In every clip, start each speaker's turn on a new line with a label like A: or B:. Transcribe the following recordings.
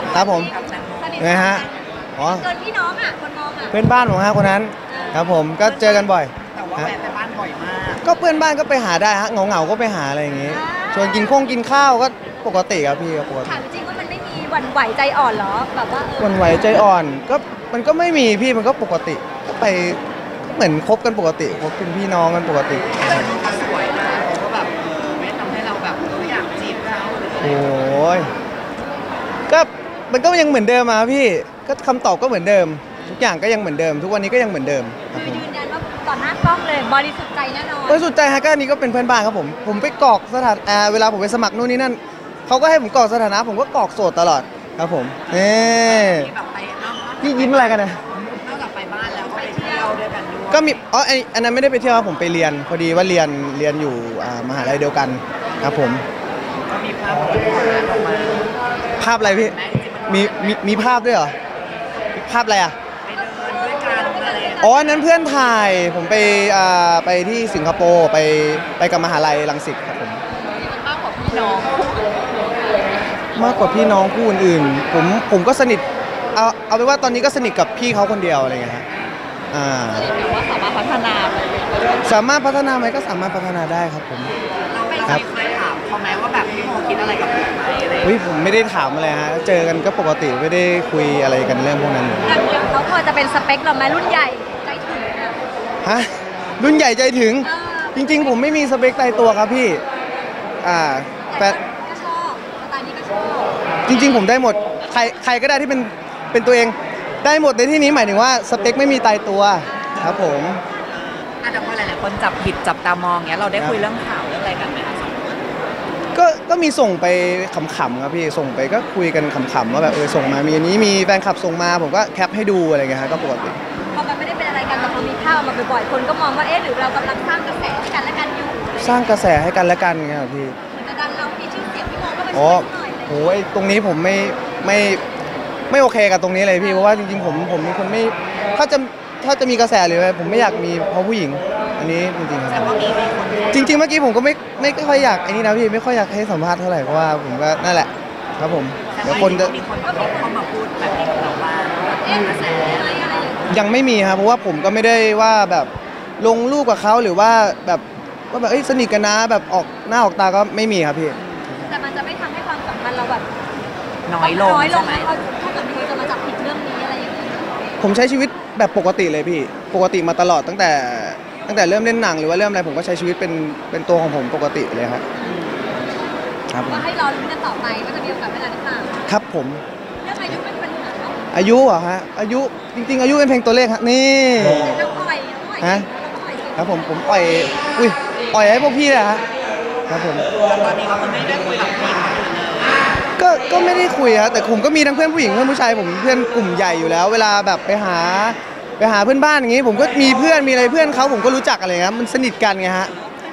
A: ครับผมไงฮะอ๋อ
B: เกินพี่น้องอ่ะคนมองอ่ะ
A: เพื่อนบ้านผมฮะคนนั้นครับผมก็เจอกันบ่อย
C: แต่ว่าแวะไปบ้านบ่อยมาก
A: ก็เพื่อนบ้านก็ไปหาได้ฮะเหงาก็ไปหาอะไรอย่างงี้ชวนกินข้าวก็ปกติครับพี่ก็ปกติ
B: ถามจริงว่ามันไม่มีหวั่นไหวใจอ่อนเหรอแบบว่า
A: หวั่นไหวใจอ่อนก็มันก็ไม่มีพี่มันก็ปกติก็ไปเหมือนคบกันปกติคบเป็นพี่น้องกันปกติ
C: เขาสวยนะเขาแบบไม่ทำให้เราแบบอยากจีบเขา
A: โอ้ยก็มันก็ยังเหมือนเดิมมาพี่ก็คำตอบก็เหมือนเดิมทุกอย่างก็ยังเหมือนเดิมทุกวันนี้ก็ยังเหมือนเดิมครับผม
B: ยืนยันว่าต่อหน้ากล้องเลยบริสุทธิ์ใจแน่นอน
A: บริสุทธิ์ใจฮะก็อันนี้ก็เป็นเพื่อนบ้านครับผมไปกรอกสถานะเวลาผมไปสมัครนู่นนี่นั่นเขาก็ให้ผมกรอกสถานะผมก็กรอกโสดตลอดครับผม
C: ที่แบบไปนอก
A: นี่ยิ้มอะไรกันนะ
C: นอกจากไปบ้านแล้วก็ไปเที่ยวด้วยกันด้วย
A: ก็มีอันนั้นไม่ได้ไปเที่ยวครับผมไปเรียนพอดีว่าเรียนอยู่มหาลัยเดียวกันครับผม
C: ก็มีภาพออกมา
A: ภาพอะไรพี่มีภาพด้วยเหรอภาพอะไรอ่ะ
C: ไปเดินด้วยกันอะไร
A: อ๋อนั้นเพื่อนถ่ายผมไปที่สิงคโปร์ไปกับมหาลัยรังสิตครับผม
B: มันมากกว่าพี่น้อง
A: มากกว่าพี่น้องคู่อื่นๆผมก็สนิทเอาเป็นว่าตอนนี้ก็สนิทกับพี่เขาคนเดียวอะไรอย่างเงี้ยฮะ
B: แต่ว่าสามารถพัฒนาไป
A: สามารถพัฒนาไหมก็สามารถพัฒนาได้ครับผม
C: เราเคยถามเขาไหมว่าแบบพี่โมคิดอะไรกับผมไหมอะไร
A: ผมไม่ได้ถามอะไรฮะเจอกันก็ปกติไม่ได้คุยอะไรกันเรื่องพวกนั้น
B: อย่างเขาพอจะเป็นสเปคเราไหมรุ่นใหญ่ใจถึง
A: ฮะรุ่นใหญ่ใจถึงจริงๆผมไม่มีสเปคตายตัวครับพี่
B: แต่ก็ชอบสไตล์นี้ก็ชอบ
A: จริงๆผมได้หมดใครก็ได้ที่เป็นตัวเองได้หมดในที่นี้หมายถึงว่าสเปคไม่มีตายตัวครับผม
C: แต่พอหลายๆคนจับผิดจับตามองเงี้ยเราได้คุยเรื่องข่าวเรื่องอะไรกันไหมคะ
A: ก็มีส่งไปขำๆครับพี่ส่งไปก็คุยกันขำๆว่าแบบส่งมามีอันนี้มีแฟนคลับส่งมาผมก็แคปให้ดูอะไรเงี้ยฮะก็ปกติ
B: พอมันไม่ได้เป็นอะไรกันแต่พอมีภาพมาบ่อยๆคนก็มองว่าหรือเรากำลังสร้างกระแสให้กันและกันอยู่
A: สร้างกระแสให้กันและกันเงี้ยพี่
B: เหมือนจะดันเรามีชื่อเสียงพี่โมก็ไปช่วยหน่อยเลย
A: โอ้ยตรงนี้ผมไม่โอเคกับตรงนี้เลยพี่เพราะว่าจริงๆผมเป็นคนไม่ถ้าจะมีกระแสหรืออะไรผมไม่อยากมีเพราะผู้หญิงอันนี้จริงๆครับจริงๆเมื่อกี้ผมก็ไม่ค่อยอยากไอ้นี่นะพี่ไม่ค่อยอยากให้สัมภาษณ์เท่าไหร่เพราะว่าผมก็นั่นแหละครับผม
C: เดี๋ยวคนจะมีคนเข้ามาพูดแบบนี้กับเราบ้างกระแสอะไร
A: ยังไม่มีครับเพราะว่าผมก็ไม่ได้ว่าแบบลงรูปกับเขาหรือว่าแบบสนิทกันนะแบบออกหน้าออกตาก็ไม่มีครับพี่
B: แต่มันจะไม่ทำให้ความสัมพันธ์เราแบบ
C: น้อยลง
B: ใช่ไหมถ้าเกิดมีคนจะมาจับผิดเรื่องนี้อะไรอย่างนี้
A: ผมใช้ชีวิตแบบปกติเลยพี่ปกติมาตลอดตั้งแต่เริ่มเล่นหนังหรือว่าเริ่มอะไรผมก็ใช้ชีวิตเป็นตัวของผมปกติเลยครับ
B: ก็ให้รอลุ้นกันต่อไปก็จะมีโอกาสได้ติดตาม
A: ครับผม
B: เรื่องอายุไม่เป็นปัญหา
A: อายุเหรอฮะอายุจริงๆอายุเป็นเพียงตัวเลขฮะนี่ฮะครับผมปล่อยให้พวกพี่เลยฮะครับผม
C: ตอนนี้ก็ไม่ได้คุยกับพี่
A: ก็ไม่ได้คุยครับแต่ผมก็มีทั้งเพื่อนผู้หญิงเพื่อนผู้ชายผมเพื่อนกลุ่มใหญ่อยู่แล้วเวลาแบบไปหาเพื่อนบ้านอย่างงี้ผมก็มีเพื่อนมีอะไรเพื่อนเขาผมก็รู้จักอะไรครับมันสนิทกันไงฮะ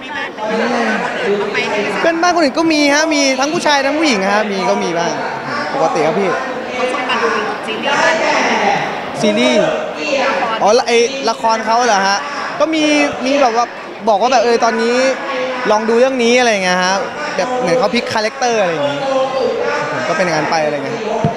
A: เพื่อนบ้านคนอื่นก็มีฮะมีทั้งผู้ชายทั้งผู้หญิงฮะก็มีบ้างปกติครับพี่
C: เขาชวนมาดู
A: ซีรีส์อ๋อไอละครเขาเหรอฮะก็มีแบบว่าบอกว่าแบบตอนนี้ลองดูเรื่องนี้อะไรเงี้ยฮะแบบเหมือนเขาพลิกคาแรคเตอร์อะไรอย่างงี้ผมก็เป็นงานไปอะไรเงี้ย